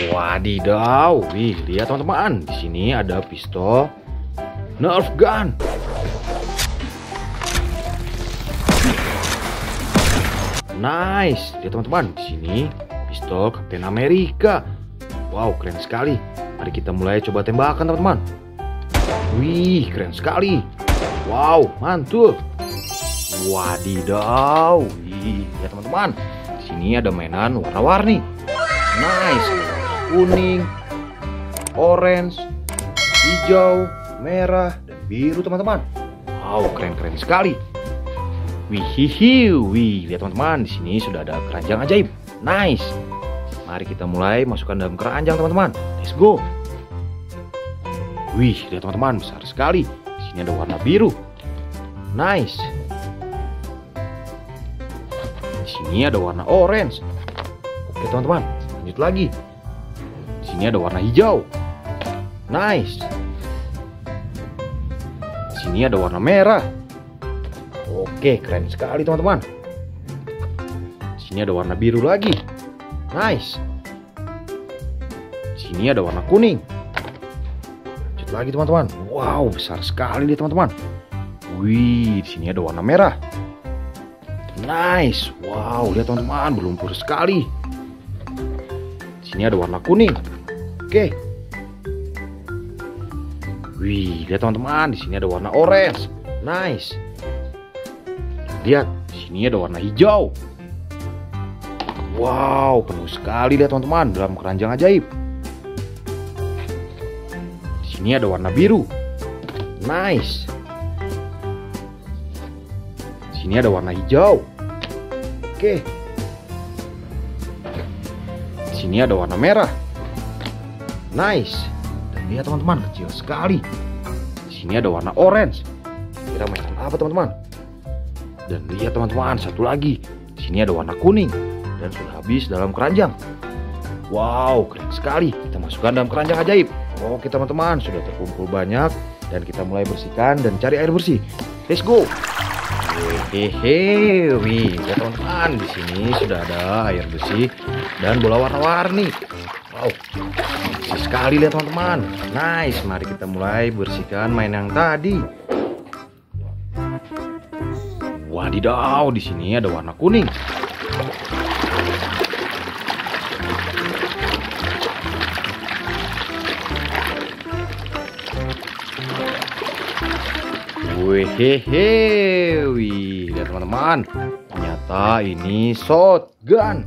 Wadidaw, wih, lihat teman-teman, di sini ada pistol Nerf gun. Nice, lihat teman-teman, di sini pistol Captain America. Wow, keren sekali. Mari kita mulai coba tembakan teman-teman. Wih, keren sekali. Wow, mantul. Wadidaw, wih, lihat teman-teman, di sini ada mainan warna-warni. Nice, kuning, orange, hijau, merah, dan biru teman-teman. Wow, keren-keren sekali. Wih, lihat teman-teman, di sini sudah ada keranjang ajaib. Nice. Mari kita mulai masukkan dalam keranjang teman-teman. Let's go. Wih, lihat teman-teman, besar sekali. Di sini ada warna biru. Nice. Di sini ada warna orange. Oke teman-teman, lanjut lagi. Di sini ada warna hijau. Nice. Di sini ada warna merah. Oke, keren sekali teman-teman. Di sini ada warna biru lagi. Nice. Di sini ada warna kuning. Lanjut lagi teman-teman. Wow, besar sekali nih teman-teman. Wih, di sini ada warna merah. Nice. Wow, lihat teman-teman, berlumpur sekali. Di sini ada warna kuning. Oke. Wih, lihat teman-teman, di sini ada warna orange. Nice. Lihat, di sini ada warna hijau. Wow, penuh sekali lihat teman-teman dalam keranjang ajaib. Di sini ada warna biru. Nice. Di sini ada warna hijau. Oke. Di sini ada warna merah. Nice. Dan lihat teman-teman, kecil sekali. Di sini ada warna orange. Kira mainan apa teman-teman? Dan lihat teman-teman, satu lagi. Di sini ada warna kuning. Dan sudah habis dalam keranjang. Wow, keren sekali. Kita masukkan dalam keranjang ajaib. Oke teman-teman, sudah terkumpul banyak. Dan kita mulai bersihkan dan cari air bersih. Let's go. Hehehe, wih, lihat teman-teman, di sini sudah ada air bersih dan bola warna-warni. Wow, bersih sekali lihat teman-teman. Nice, mari kita mulai bersihkan main yang tadi. Wadidaw, di sini ada warna kuning. Wehehe, wih, lihat teman-teman, ternyata ini shotgun.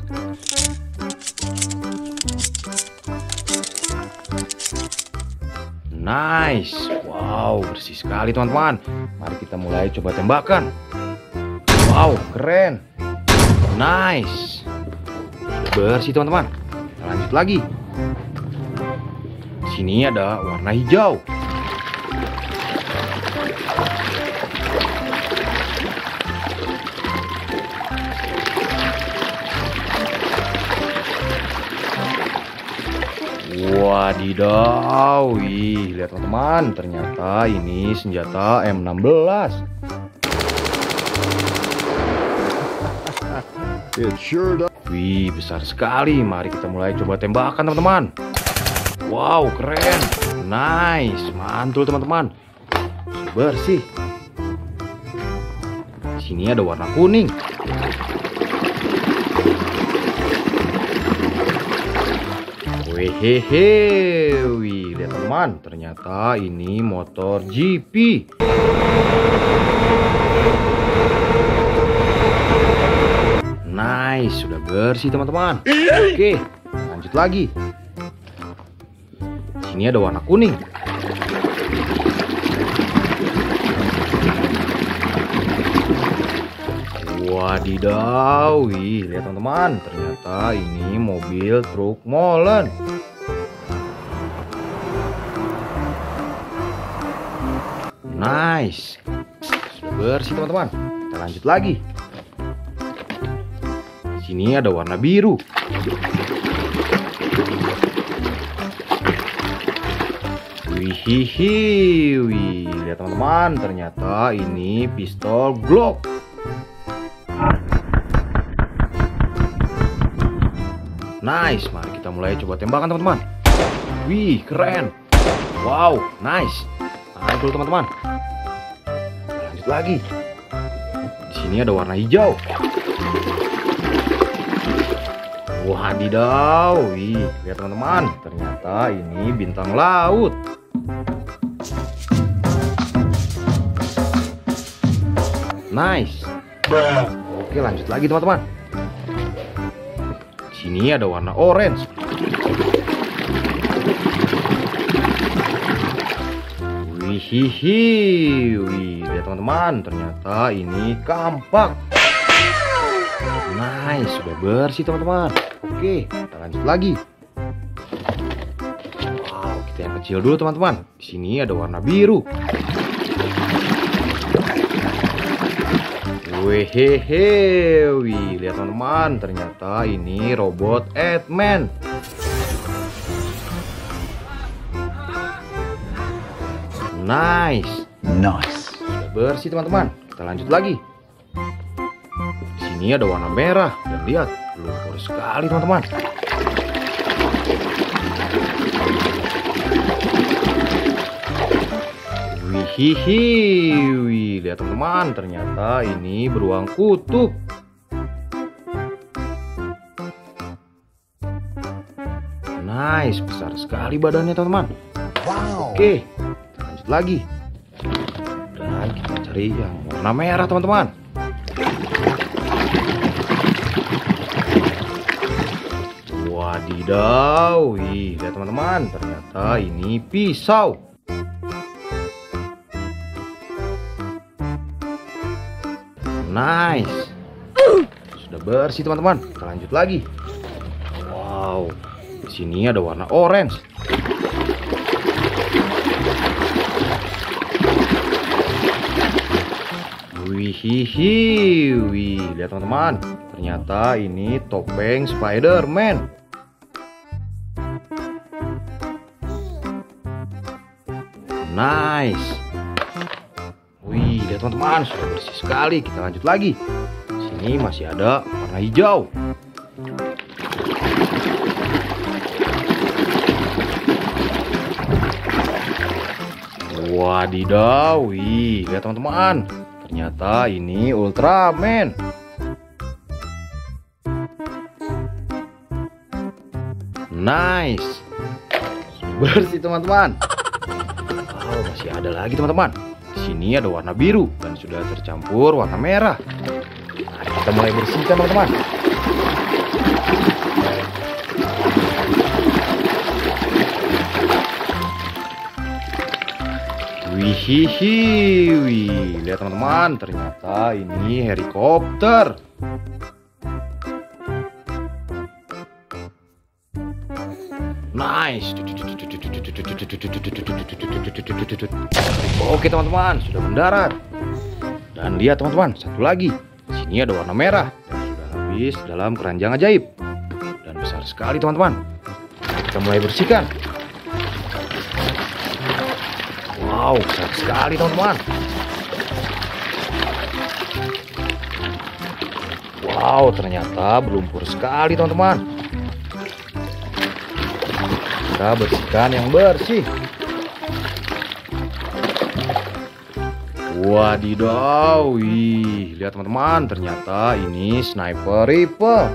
Nice, wow, bersih sekali teman-teman. Mari kita mulai coba tembakan. Wow, keren. Nice, bersih teman-teman. Lanjut lagi. Di sini ada warna hijau. Wadidaw, wih, lihat teman-teman, ternyata ini senjata M16. Wih, besar sekali. Mari kita mulai coba tembakan teman-teman. Wow, keren. Nice, mantul teman-teman. Bersih. Di sini ada warna kuning. Wehehe, wih, lihat teman, ternyata ini motor GP. Nice, sudah bersih teman-teman. Oke, lanjut lagi. Di sini ada warna kuning. Wadidaw, wih, lihat teman-teman, ternyata ini mobil truk molen. Nice, sudah bersih teman-teman. Kita lanjut lagi. Di sini ada warna biru. Wih, lihat teman-teman, ternyata ini pistol Glock. Nice, mari kita mulai coba tembakan teman-teman. Wih, keren. Wow, nice. Mantul teman-teman. Lanjut lagi. Di sini ada warna hijau. Wadidaw, wih, lihat teman-teman. Ternyata ini bintang laut. Nice. Oke, lanjut lagi teman-teman. Di sini ada warna orange. Wih, lihat teman-teman. Ternyata ini kampak. Nice, sudah bersih teman-teman. Oke, kita lanjut lagi. Wow, kita yang kecil dulu teman-teman. Di sini ada warna biru. Wehehe, wih, lihat teman-teman. Ternyata ini robot Ant-Man. Nice. Sudah bersih teman-teman. Kita lanjut lagi. Ini ada warna merah dan lihat, lumpur sekali teman-teman. Wih, lihat teman-teman, ternyata ini beruang kutub. Nice, besar sekali badannya teman-teman. Wow. Oke, kita lanjut lagi. Dan kita cari yang warna merah teman-teman. Wadidaw, wih, lihat teman-teman, ternyata ini pisau. Nice. Sudah bersih teman-teman. Kita lanjut lagi. Wow, di sini ada warna orange. Wih, lihat teman-teman, ternyata ini topeng Spider-Man. Nice. Wih, lihat teman-teman, sudah bersih sekali. Kita lanjut lagi. Di sini masih ada warna hijau. Wadidaw, wih, lihat teman-teman. Ternyata ini Ultraman. Nice. Sudah bersih teman-teman. Oh, masih ada lagi teman-teman. Di sini ada warna biru dan sudah tercampur warna merah. Mari kita mulai bersihkan teman-teman. Wih, lihat teman-teman, ternyata ini helikopter. Nice. Oke teman-teman, sudah mendarat. Dan lihat teman-teman, satu lagi. Di sini ada warna merah dan sudah habis dalam keranjang ajaib. Dan besar sekali teman-teman. Kita mulai bersihkan. Wow, besar sekali teman-teman. Wow, ternyata berlumpur sekali teman-teman. Kita bersihkan yang bersih. Wadidaw, wih, lihat teman-teman, ternyata ini sniper rifle.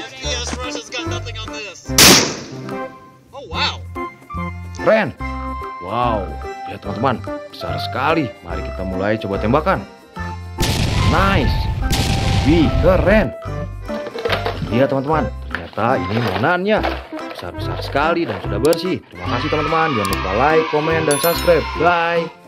Keren. Wow, lihat teman-teman, besar sekali. Mari kita mulai coba tembakan. Nice. Wih, keren. Lihat teman-teman, ternyata ini mainannya besar-besar sekali dan sudah bersih. Terima kasih teman-teman. Jangan lupa like, komen, dan subscribe. Bye.